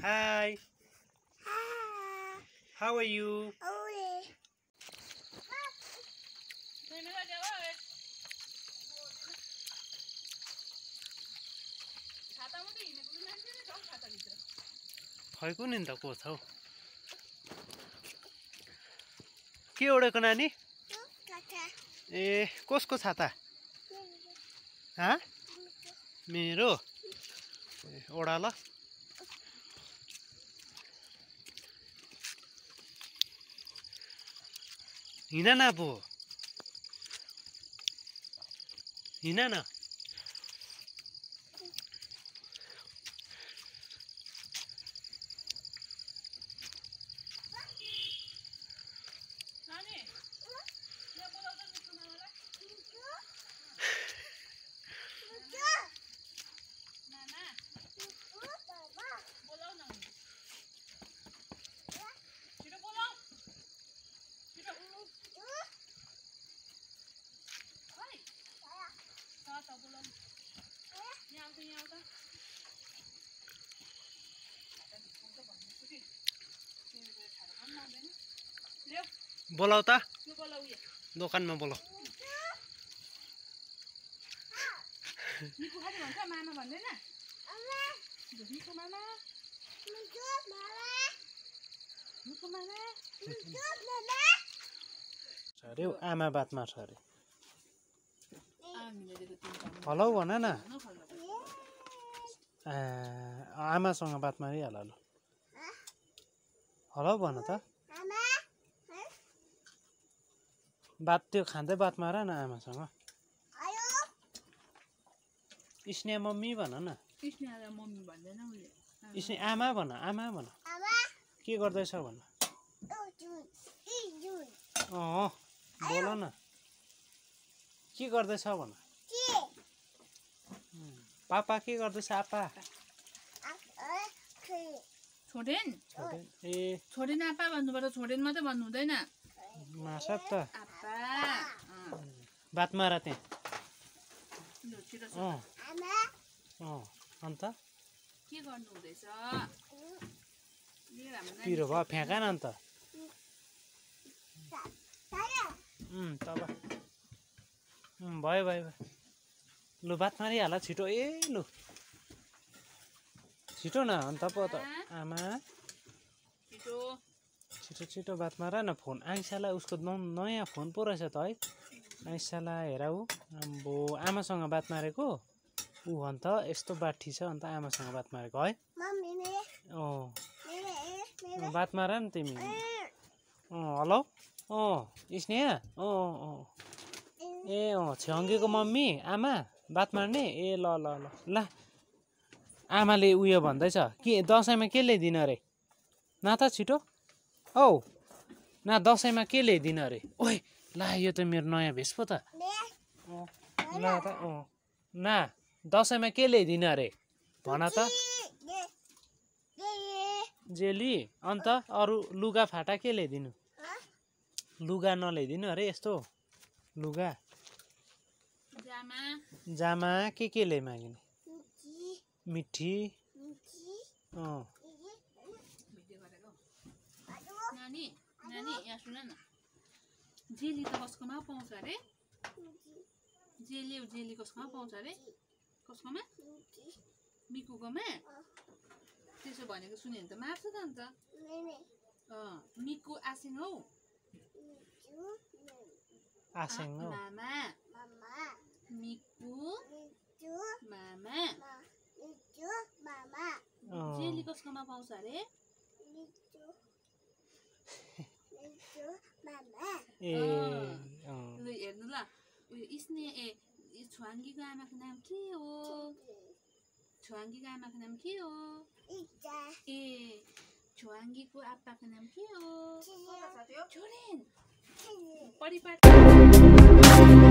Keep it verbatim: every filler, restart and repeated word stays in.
Hi. Hi. How are you? Okay. खै कुनि त को छौ के ओडेको नानी ए कसको छाता हा मेरो ए ओडा ल हिँड न पो हिँड न बोलाऊ त दोकानमा बोलाऊ निको खाली भन्छ मामा भन्दैन आमा निको मामा निको मामा निको मामा निको मामा अरे आमा बात मार्छ अरे आमीले दिएको तिन हेलो भन न आमासँग बात मारिहाल ल हेलो भन त बात त्यो खाँदै बात मार न आमासँग स्नेहा मम्मी भन न स्नेहा मम्मी भन्दैन उले स्नेहा आमा भन आमा भन के गर्दैछ भन अँ बोल न के गर्दैछ भन पापा के गर्दैछ आपा छोडेन ए छोडेन आपा भन्नुपर्छ छोडेन मात्रै भन्नु हुँदैन मासब त आपा बात मार त्यहाँ लु छिटो अँ अँ अन्त के गर्नु हुँदैछ पिरो भयो फ्याँका न अन्त उम् तब उम् भयो भयो भयो लु बात मारिहाल छिटो ए लु छिटो न अन्त पो त आमा छिटो छिटो छिटो बात मार न फोन आइसाला उसको नयाँ फोन पो रहेछ त है आइसाला हेर ऊ आम्बो आमासँग बात मारेको ऊ अन्त यस्तो बाठी छ अन्त आमासँग बात मारेको है अँ बात मार नि तिमी अँ हेलो अँ स्नेहा अँ अँ ए अँ छ्याङ्गेको मम्मी आमा बात मार्ने ए ल ल ल ल आमाले उयो भन्दैछ के दसैँमा के ल्याइदिनु अरे न त छिटो औ न दसैँमा के ल्याइदिनु अरे ओइ ला यो त मेरो नयाँ भेष पो त ल त अँ न दसैँमा के ल्याइदिनु अरे भन त जेली अन्त अरू लुगा फाटा के ल्याइदिनु लुगा नल्याइदिनु अरे यस्तो लुगा जामा जामा के के ल्याइ मागिने मिठी अँ नानी नानी यहाँ सुन न जेली त कसकोमा पाउँछ अरे जेली जेली कसकोमा पाउँछ अरे कसकोमा मिकुकोमा त्यसो भनेको सुन्यो भने त मार्छ त अन्त अँ मिकु आसिङ हौ आसिङ हौ मामा मिकु मामा जेली कसकोमा पाउँछ अरे ए लु हेर्नु ल उयो स्ने ए छुवाङ्गीको आमाको नाम के हो छुवाङ्गीको आमाको नाम के हो ए छुवाङ्गीको आप्पाको नाम के हो छोडेन परिपाट